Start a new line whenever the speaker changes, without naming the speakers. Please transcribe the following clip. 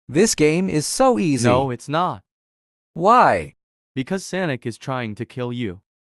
This game is so easy.
No, it's not.
Why?
Because Sonic is trying to kill you.